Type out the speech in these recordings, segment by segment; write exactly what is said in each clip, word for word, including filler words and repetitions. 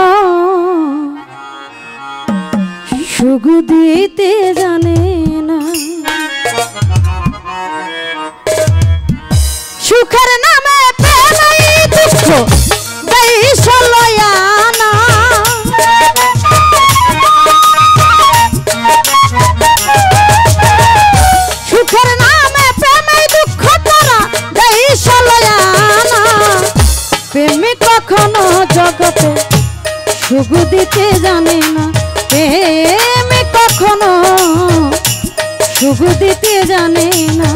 সুখ দিতে জানে না। সুখের নামে প্রেমই দুঃখ দেই সলয়ানা। সুখের নামে প্রেমই দুঃখ তারা দেই সলয়ানা। প্রেমে কখনো জগতে সুখ দিতে জানে না। প্রেমে কখনো সুখ দিতে জানে না।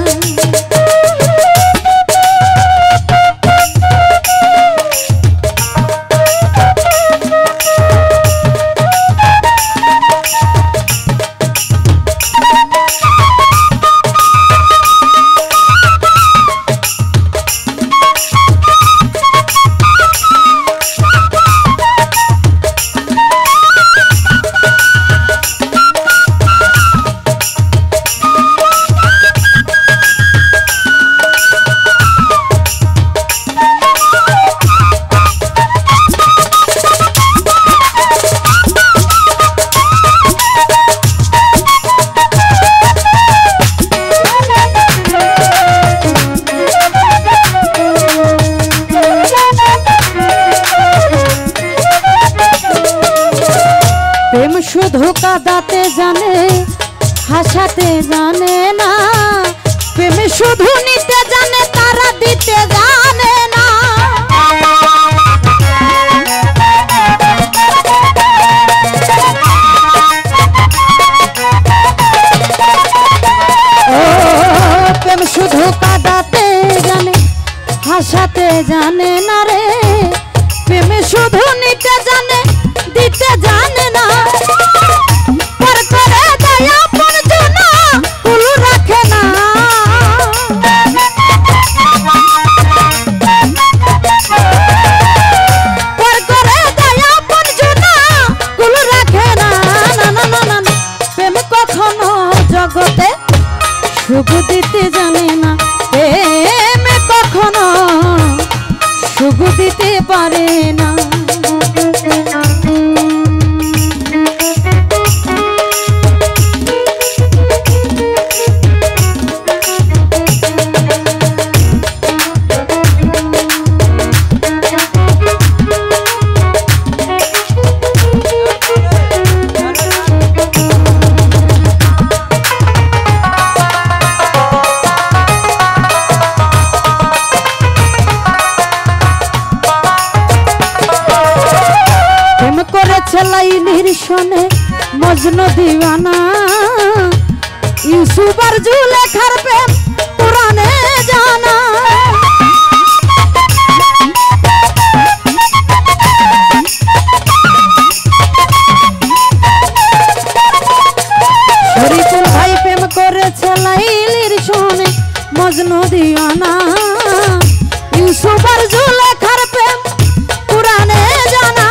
শুধু কাঁদাতে জানে হাসাতে জানে না। প্রেম শুধু নিতে জানে তারা দিতে জানে না। ও প্রেম শুধু কাঁদাতে জানে হাসাতে জানে না রে। প্রেম শুধু নিতে জানে দিতে জানে না। পর করে দয়া পর জনা কুল রাখে না। পর করে দয়া পর জনা কুল রাখে না। না না না না না। প্রেম কখনো জগতে সুখ দিতে জানে না। প্রেম কখনো সুখ দিতে পারে না। লাইলির শোনে মজনু দিওয়ানা। ইউসুফ আর জুলেখার প্রেম পুরানে জানা। শরীফুল ভাই প্রেম করেছে লাইলির শোনে মজনু দিওয়ানা। ইউসুফ আর জুলেখার প্রেম পুরানে জানা।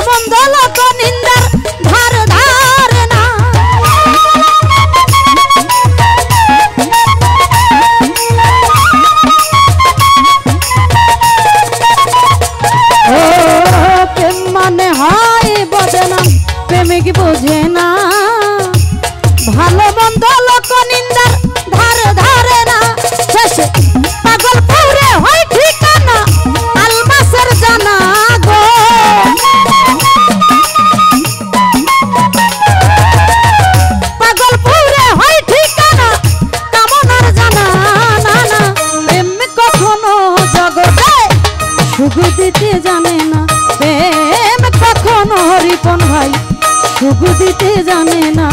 মন্দ লোক নিন্দার ধার ধারে না। ও প্রেম মানে হয় বদনাম, প্রেমিক বোঝে না। ভালো মন্দ লোক নিন্দার ধার ধারে না। শেষে পাগল পুরে হয় ঠিকানা আলমাসের জানা গো। পাগল পুরে হয় ঠিকানা কামনার জানা না না। প্রেম কখনো জগতে সুখ দিতে জানে না। প্রেম কখনো হরিপন ভাই সুখ দিতে জানে না।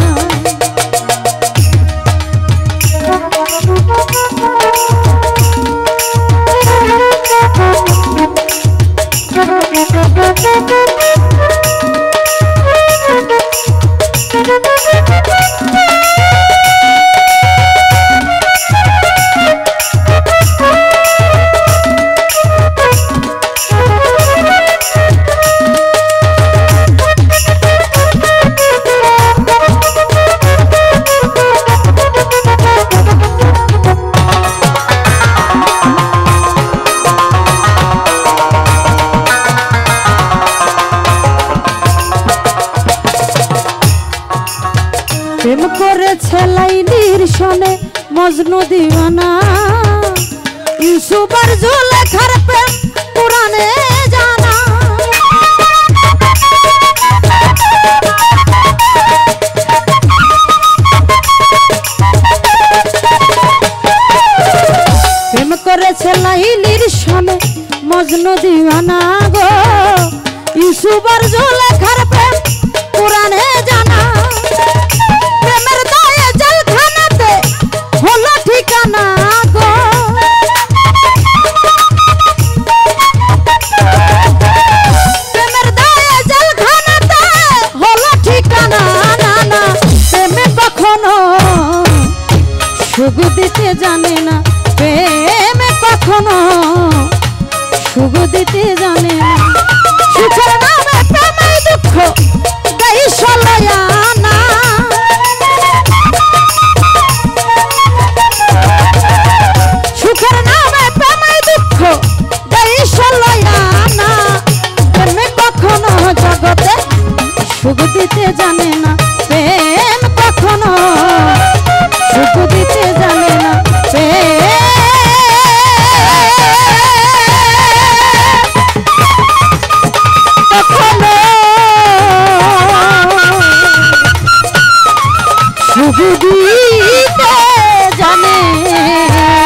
প্রেম করেছে লাইলির সনে মজনু দিওয়ানা। ইউসুফ আর জুলেখার প্রেম পুরানে জানা। প্রেম করেছে লাইলির সনে মজনু দিওয়ানা গো। ইউসুফ আর জুলেখার প্রেম পুরানে জানা। প্রেমের দায়ে জেলখানাতে হলো ঠিকানা গো। প্রেমের দায়ে জেলখানাতে হলো ঠিকানা না না। প্রেমে কখনো সুখ দিতে জানে না। প্রেমে কখনো সুখ দিতে জানে না। সুখের নামে প্রেমে দুঃখ দেই সলয়ানা। সুখের নামে প্রেমে দুঃখ দেই সলয়ানা। প্রেমে কখনো জগতে সুখ দিতে জানে না। প্রেম কখনো সুখ দিতে জানে না। কখনো সুখ দিতে জানে